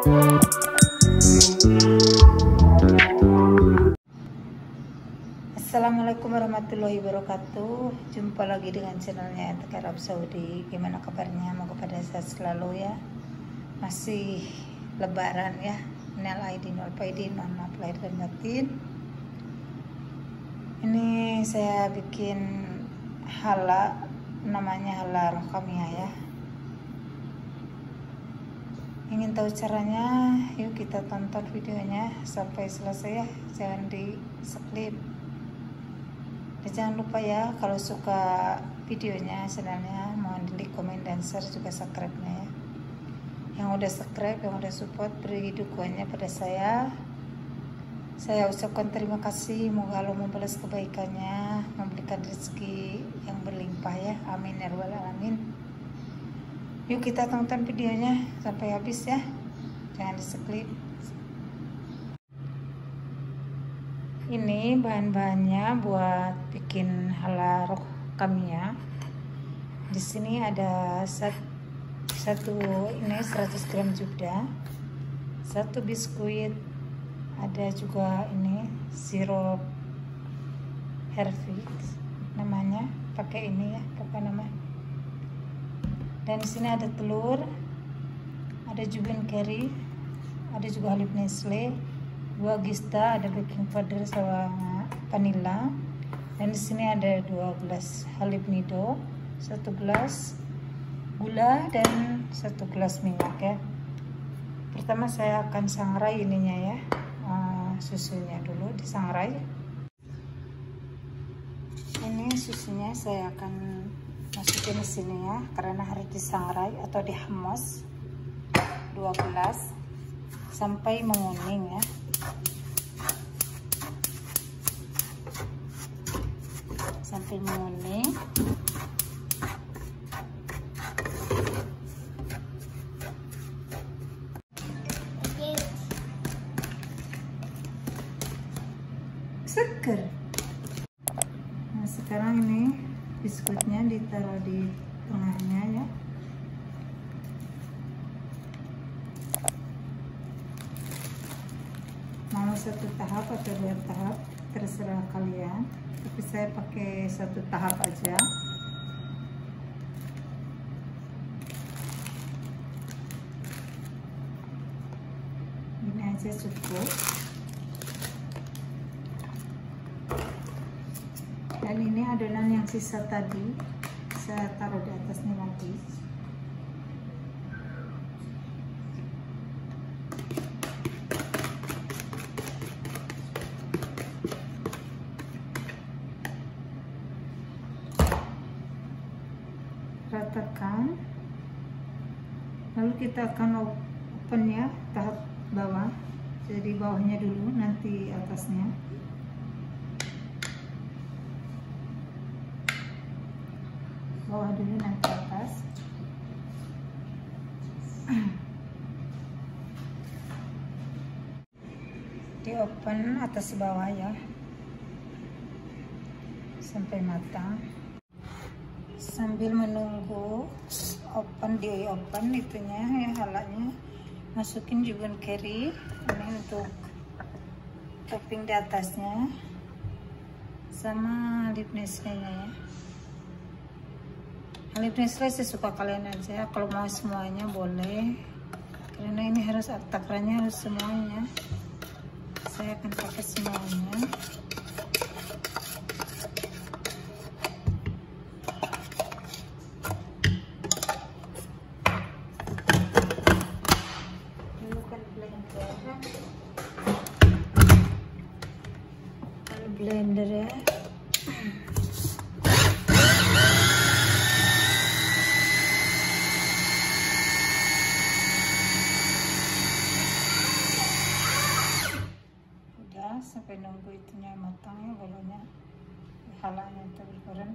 Assalamualaikum warahmatullahi wabarakatuh. Jumpa lagi dengan channelnya Tek Arab Saudi. Gimana kabarnya? Moga pada sehat selalu ya. Masih lebaran ya. Minal aidin wal faidin, mohon maaf lahir dan batin. Ini saya bikin hala, namanya hala rokamia ya. Ingin tahu caranya? Yuk kita tonton videonya sampai selesai ya. Jangan di skip. Jangan lupa ya, kalau suka videonya, channelnya, mohon di like, komen, dan share, juga subscribe-nya ya. Yang udah subscribe, yang udah support, beri dukungannya pada saya. Saya ucapkan terima kasih, moga Allah membalas kebaikannya, memberikan rezeki yang berlimpah ya. Amin ya rabbal alamin. Yuk kita tonton videonya sampai habis ya. Jangan di skip. Ini bahan-bahannya buat bikin hala rokamia. Di sini ada satu ini 100 gram jubda, satu biskuit, ada juga ini sirup Herfix namanya, pakai ini ya, apa namanya. Dan di sini ada telur, ada jubin curry, ada juga halib Nestle, 2 gista, ada baking powder sama vanilla. Dan di sini ada 2 gelas halib nido, 1 gelas gula, dan 1 gelas minyak ya. Pertama saya akan sangrai ininya ya, susunya dulu disangrai. Ini susunya saya akan masukin di sini ya, karena harus disangrai atau dihemos 2 gelas sampai menguning ya. Sampai menguning. Seger. Nah, sekarang ini biskuitnya ditaruh di tengahnya ya. Mau 1 tahap atau 2 tahap terserah kalian, tapi saya pakai 1 tahap aja. Ini aja cukup. Dan ini adonan yang sisa tadi saya taruh di atasnya lagi. Ratakan, lalu kita akan open ya, tahap bawah, jadi bawahnya dulu nanti atasnya. Bawah dulu nanti atas. Di open atas bawah ya sampai matang. Sambil menunggu di open itunya ya, halanya masukin jubin curry ini untuk topping di atasnya, sama halib Nestle nya ya. Halib Nestle sesuka kalian aja, kalau mau semuanya boleh, karena ini harus takarannya harus semuanya. Saya akan pakai semuanya. Blender ya. Udah, sampai nunggu itunya matang ya, bolonya halanya itu berpuran.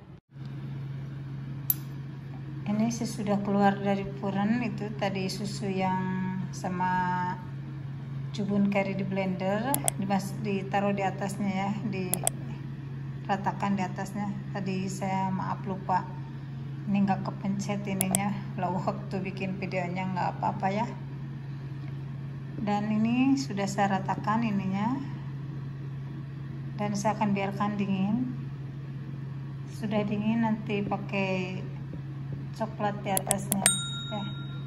Ini sesudah keluar dari puran itu tadi susu yang sama jubun curry di blender, ditaruh di atasnya ya, diratakan di atasnya. Tadi saya maaf lupa, ini nggak kepencet ininya, kalau waktu bikin videonya nggak apa-apa ya. Dan ini sudah saya ratakan ininya, dan saya akan biarkan dingin. Sudah dingin, nanti pakai coklat di atasnya ya.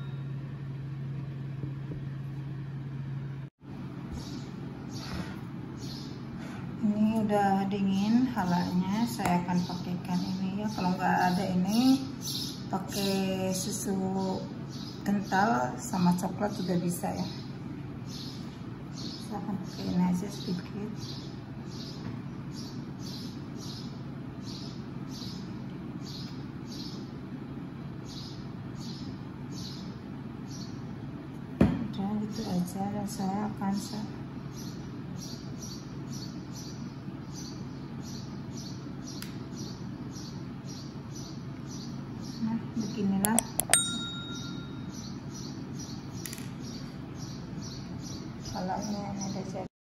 Ini udah dingin halanya, saya akan pakaikan ini ya. Kalau nggak ada ini, pakai susu kental sama coklat juga bisa ya. Saya akan pakai ini aja sedikit. Udah gitu aja, dan saya akan beginilah kalau ini ada jadi.